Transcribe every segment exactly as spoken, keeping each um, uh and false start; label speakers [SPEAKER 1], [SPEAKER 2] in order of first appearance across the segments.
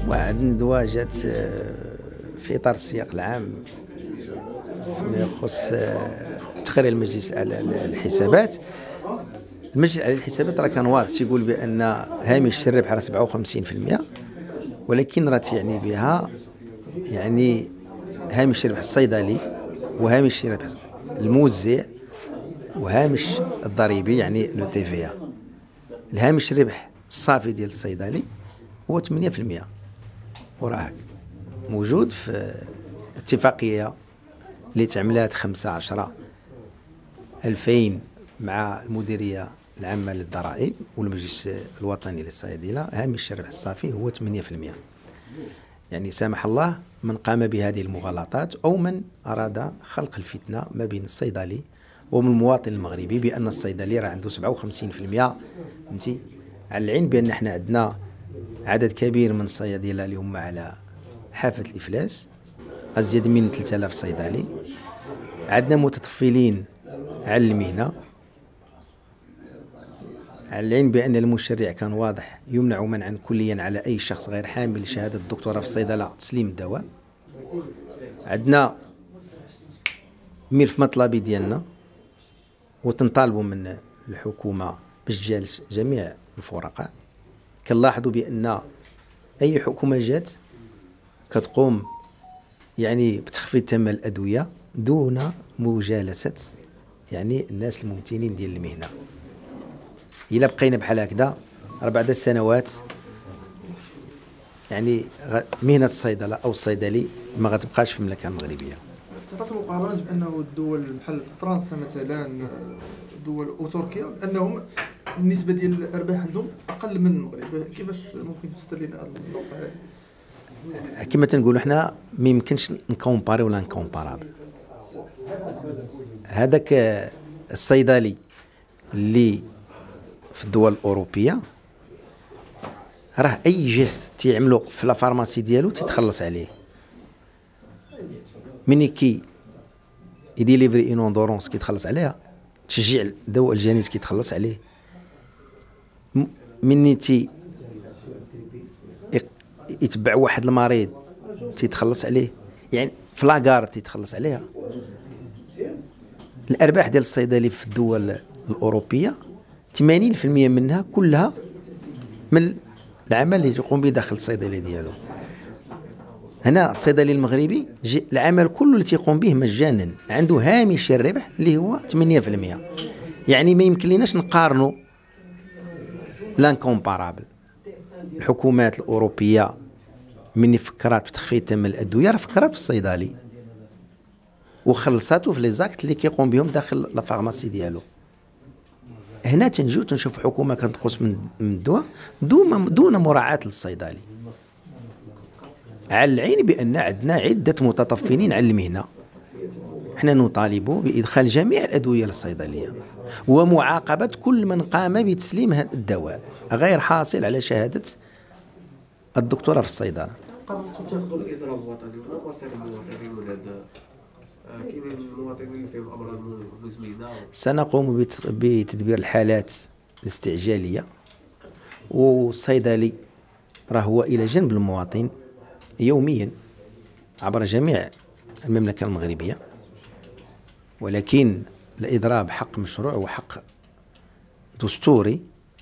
[SPEAKER 1] واحد الندوة جات في إطار السياق العام فيما يخص تقرير المجلس على الحسابات. المجلس على الحسابات راه كان واضح تيقول بأن هامش الربح راه سبعة وخمسين بالمئة، ولكن راه تعني بها يعني هامش الربح الصيدلي وهامش الربح الموزع وهامش الضريبي يعني لو تي في إيه. الهامش الربح الصافي ديال الصيدلي هو ثمانية بالمئة، وراه موجود في اتفاقية اللي تعملات خمسة عشر ألفين مع المديرية العامة للضرائب والمجلس الوطني للصيدلة. هامش الربح الصافي هو ثمانية بالمئة، يعني سامح الله من قام بهذه المغالطات أو من أراد خلق الفتنة ما بين الصيدلي ومن المواطن المغربي بأن الصيدلي راه عنده سبعة وخمسين بالمئة. فهمتي؟ على العلم بأن احنا عندنا عدد كبير من الصيادلة اللي هم على حافة الإفلاس، أزيد من ثلاثة آلاف صيدلي. عندنا متطفلين على المهنة، على العلم بأن المشرع كان واضح يمنع منعا كليا على أي شخص غير حامل شهادة الدكتوراه في الصيدلة تسليم الدواء. عندنا ملف مطلبي ديالنا وتنطالبوا من الحكومة باش تجالس جميع الفرقاء. كنلاحظوا بأن أي حكومة جات كتقوم يعني بتخفيض ثمن الأدوية دون مجالسة يعني الناس الممتنين ديال المهنة. إلا بقينا بحال هكذا أربع سنوات يعني مهنة الصيدلة أو الصيدلي ما غتبقاش في المملكة المغربية.
[SPEAKER 2] تعطي مقارنة بأنه الدول بحال فرنسا مثلا دول وتركيا أنهم النسبة ديال الأرباح عندهم أقل من المغرب، كيفاش ممكن تفسر لنا هذه النقطة هذه؟
[SPEAKER 1] كما تنقولوا حنا ما يمكنش نكومباري ولا نكومبارابل. هذاك الصيدلي اللي في الدول الأوروبية راه أي جيست تيعملو في لا فارماسي ديالو تيتخلص عليه. مني كي يديليفري اون اندورونس كيتخلص عليها، تشجيع دواء الجنيس كيتخلص عليه، مني تي يتبع واحد المريض تيتخلص عليه، يعني في لاكار تيتخلص عليها. الأرباح ديال الصيدلي في الدول الأوروبية ثمانين بالمئة منها كلها من العمل اللي يقوم به داخل الصيدلي ديالو. هنا الصيدلي المغربي العمل كله اللي تيقوم به مجانا، عنده هامش الربح اللي هو ثمانية بالمئة. يعني ما يمكن لناش نقارنوا لانكومبارابل. الحكومات الأوروبية من فكرات في تخفيض ثمن الأدوية راه فكرات في الصيدلي وخلصاتو في لي زاكت اللي كيقوم بهم داخل لا فارماسي ديالو. هنا تنجيو تنشوف حكومة كتنقص من الدواء دون دون مراعاة للصيدلي، على العين بأن عندنا عدة متطفلين على المهنة. احنا نطالب بإدخال جميع الأدوية للصيدلية ومعاقبة كل من قام بتسليم هذا الدواء غير حاصل على شهادة الدكتوراه في الصيدلة.
[SPEAKER 3] قبل تاخذوا الإضراب الوطني ولا وصل المواطنين ولا كاينين المواطنين اللي فيهم أمراض مزمنة؟
[SPEAKER 1] سنقوم بتدبير الحالات الاستعجالية، والصيدلي راه هو إلى جنب المواطن يوميا عبر جميع المملكة المغربية، ولكن الإضراب حق مشروع وحق دستوري.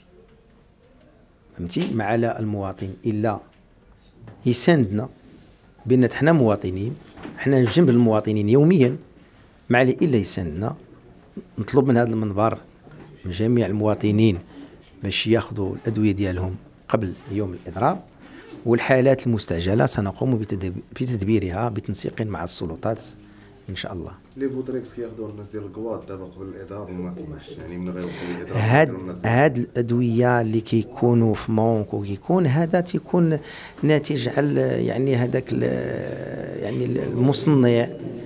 [SPEAKER 1] فهمتي؟ ما على المواطن إلا يساندنا بأن حنا مواطنين، حنا جنب المواطنين يوميا، ما عليه إلا يساندنا. نطلب من هذا المنبر من جميع المواطنين باش ياخذوا الأدوية ديالهم قبل يوم الإضراب، والحالات المستعجلة سنقوم بتدبيرها بتنسيق مع السلطات ان شاء الله.
[SPEAKER 4] لي فوتريكس كياخذوا الناس ديال الكواد دابا قبل الاضراب وما كاينش، يعني من غير وصول الاضراب
[SPEAKER 1] هاد هاد الادويه اللي كيكونوا في مونك وكيكون هذا تيكون ناتج على يعني هذاك يعني المصنع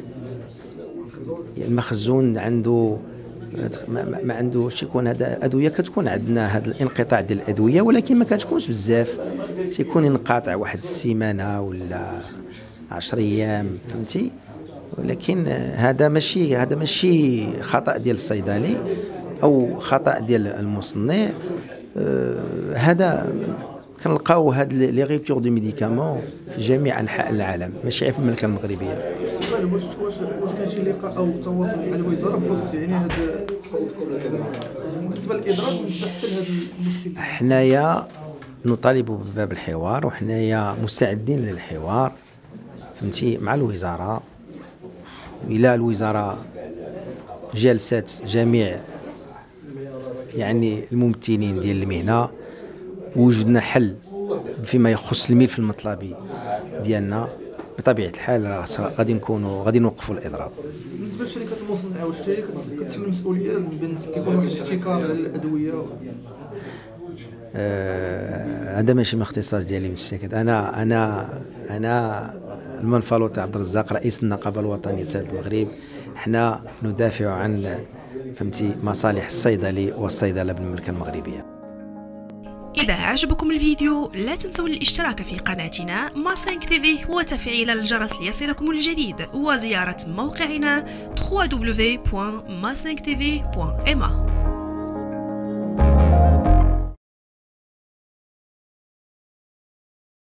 [SPEAKER 1] المخزون عنده ما, ما عندوش يكون هذا ادويه. كتكون عندنا هذا الانقطاع ديال الادويه ولكن ما كتكونش بزاف، تيكون ينقطع واحد السيمانه ولا عشر ايام. فهمتي؟ ولكن هذا ماشي هذا ماشي خطا ديال الصيدلي او خطا ديال المصنع. آه هذا كنلقاو هاد لي غيبتور دو ميديكامون في جميع انحاء العالم ماشي غير في المملكه المغربيه.
[SPEAKER 2] السؤال واش واش واش كاين شي لقاء او تواصل مع الوزاره بخصوص يعني هاد بالنسبه للاضرار حتى لهذا المشكل؟
[SPEAKER 1] حنايا نطالب بباب الحوار وحنايا مستعدين للحوار فهمتي مع الوزاره. الى الوزاره جلسات جميع يعني الممثلين ديال المهنه وجدنا حل فيما يخص الملف المطلبي ديالنا، بطبيعه الحال غادي نكونوا غادي نوقفوا الاضراب.
[SPEAKER 2] بالنسبه للشركات المصنعه واش هي كتحمل المسؤوليه بالنسبه كيكون واحد الاحتكار على الادويه؟
[SPEAKER 1] هذا آه ماشي من الاختصاص ديالي من الشركات. انا انا انا المنفلوطي عبد الرزاق رئيس النقابه الوطنيه للصيدله المغرب. حنا ندافع عن فهمتي مصالح الصيدلي والصيدله بالمملكه المغربيه.
[SPEAKER 5] إذا عجبكم الفيديو لا تنسوا الاشتراك في قناتنا ما خمسة تي في وتفعيل الجرس ليصلكم الجديد وزيارة موقعنا دبليو دبليو دبليو بوان ما خمسة تي في بوان إم إيه.